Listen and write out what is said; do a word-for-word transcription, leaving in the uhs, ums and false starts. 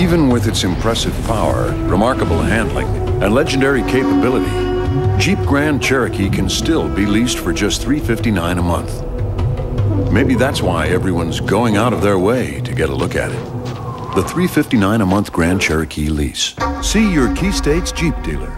Even with its impressive power, remarkable handling, and legendary capability, Jeep Grand Cherokee can still be leased for just three hundred fifty-nine dollars a month. Maybe that's why everyone's going out of their way to get a look at it. The three hundred fifty-nine dollars a month Grand Cherokee lease. See your Key States Jeep dealer.